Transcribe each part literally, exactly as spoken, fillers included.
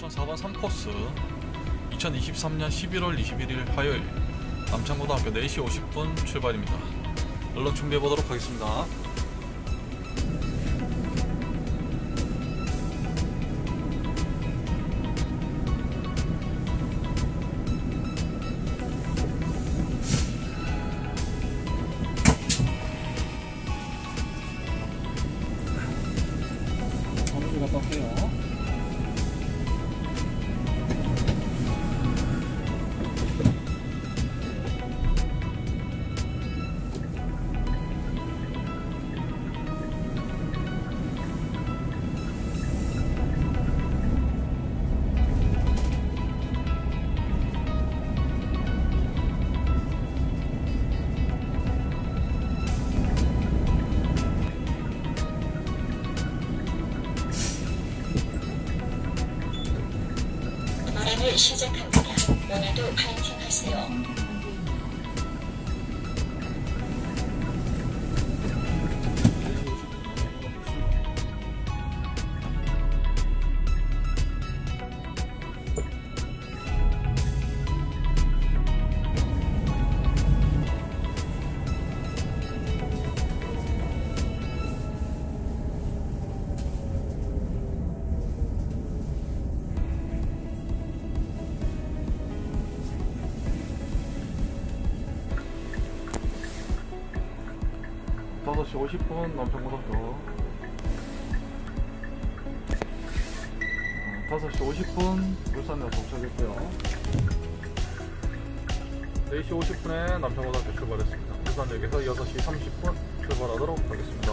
사 번 삼 코스 이천이십삼년 십일월 이십일일 화요일 남창고등학교 네 시 오십 분 출발입니다. 얼른 준비해 보도록 하겠습니다. 전원주 갔다 올게요. 운행을 시작합니다. 오늘도 파이팅하세요. 다섯 시 오십 분 남창고등학교 다섯 시 오십 분 울산역 도착했고요. 네 시 오십 분에 남창고등학교 출발했습니다. 울산역에서 여섯 시 삼십 분 출발하도록 하겠습니다.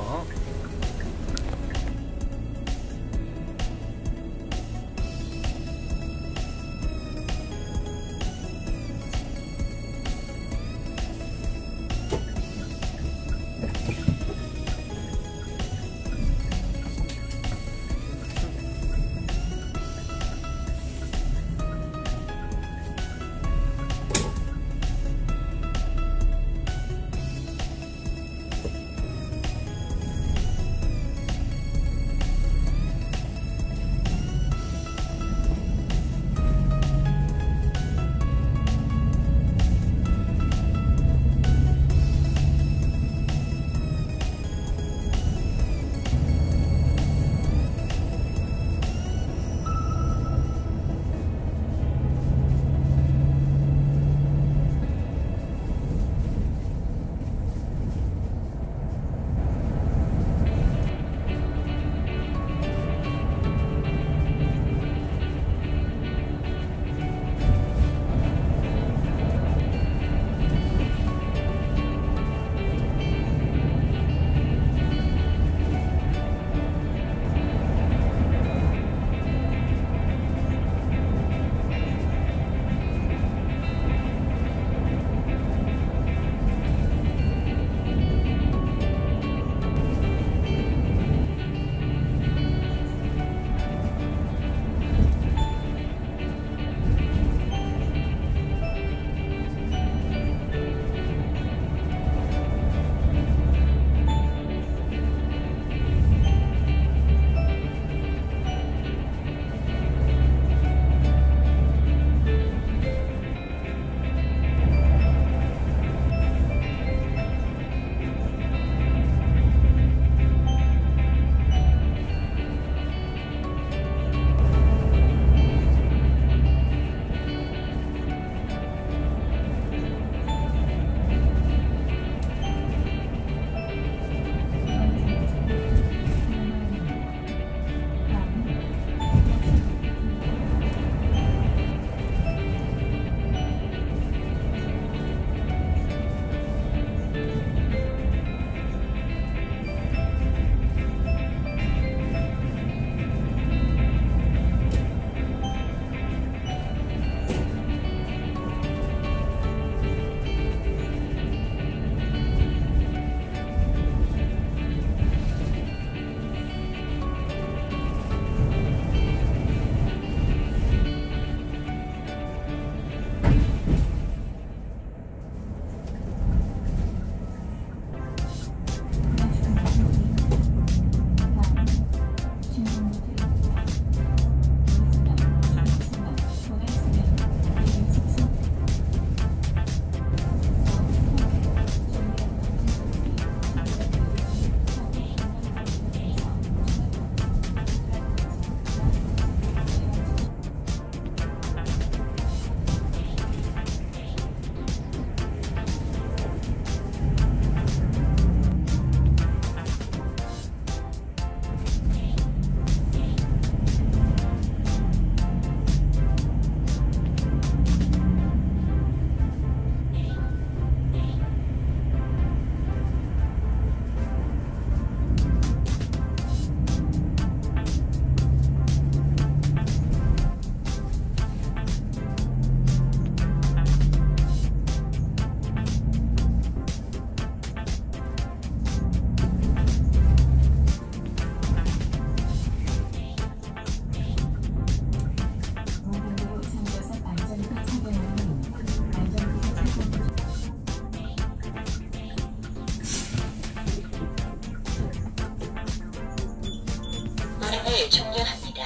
출발을 종료합니다.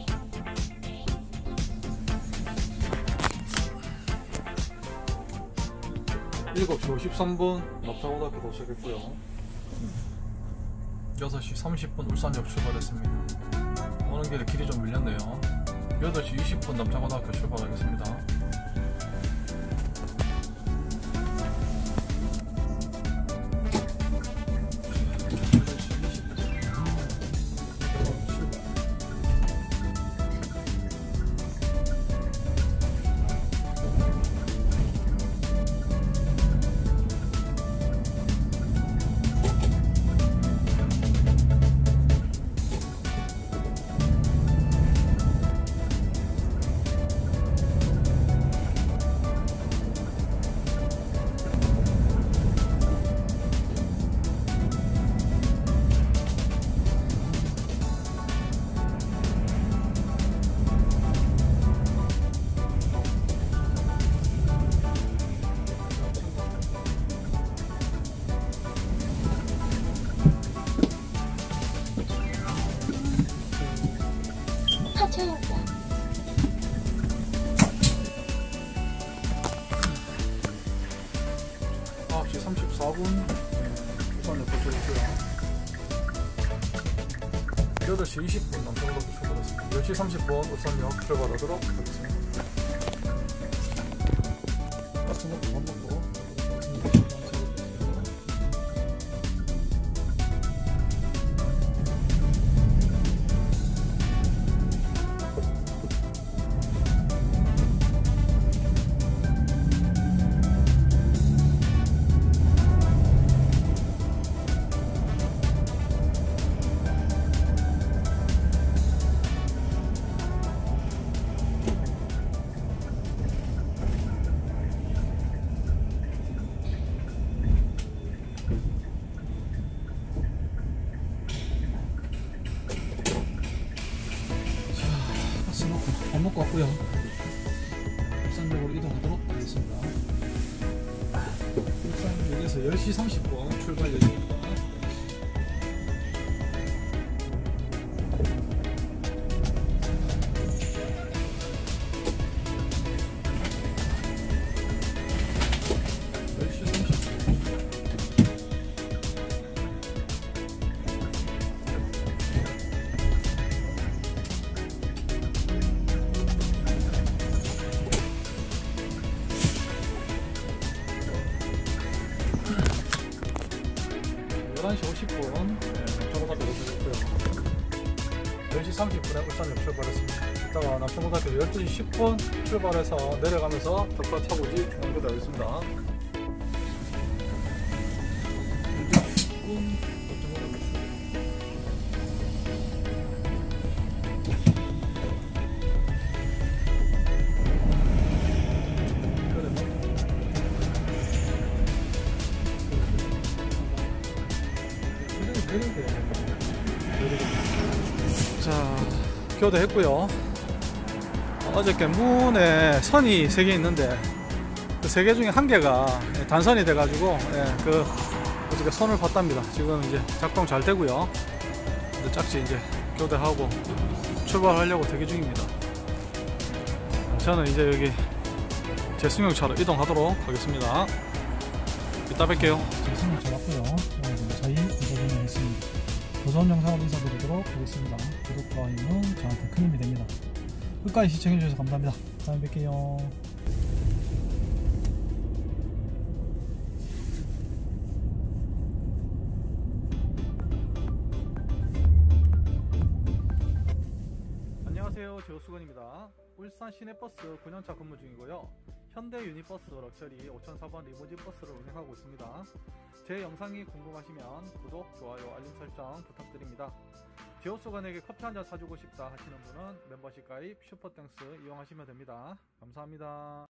일곱 시 오십삼 분 납작고등학교 도착했고요. 여섯 시 삼십 분 울산역 출발했습니다. 오는 길에 길이 좀 밀렸네요. 여덟 시 이십 분 납작고등학교 출발하겠습니다. 하차역과 아홉 시 삼십사 분 울산역 도착했고요. 여덟 시 이십 분 남성고등학교 출발했습니다. 열 시 삼십 분 울산역 출발하도록 하겠습니다. 가스 먹고 밥 먹고. 가스 먹고 밥 먹고 왔고요. 울산역으로 이동하도록 하겠습니다. 울산역에서 열 시 삼십 분 출발 예정입니다. 열 시 삼십 분 열한 시 오십 분 남천고등학교 도착했고요. 열 시 삼십 분에 울산역 출발했습니다. 이따가 남천고등학교 열두 시 십 분 출발해서 내려가면서 덕화 차고지 중앙교대 하겠습니다. 열두 시 십 분 남천고등학교 출발. 자, 교대했고요. 어저께 문에 선이 세 개 있는데 그 세 개 중에 한 개가 단선이 돼가지고 예, 그 어저께 선을 봤답니다. 지금 이제 작동 잘 되고요. 이제 짝지 이제 교대하고 출발하려고 대기 중입니다. 저는 이제 여기 제 승용차로 이동하도록 하겠습니다. 이따 뵐게요. 제승을 잡았고요. 저희 도전 하겠습니다. 도전 영상으로 인사드리도록 하겠습니다. 구독, 좋아요는 저한테 큰 힘이 됩니다. 끝까지 시청해주셔서 감사합니다. 다음에 뵐게요. 안녕하세요, 제호수건입니다. 울산 시내버스 구 년차 근무 중이고요. 현대 유니버스 럭셔리 오천사 번 리무진 버스를 운행하고 있습니다. 제 영상이 궁금하시면 구독, 좋아요, 알림 설정 부탁드립니다. 제호수건에게 커피 한잔 사주고 싶다 하시는 분은 멤버십 가입 슈퍼땡스 이용하시면 됩니다. 감사합니다.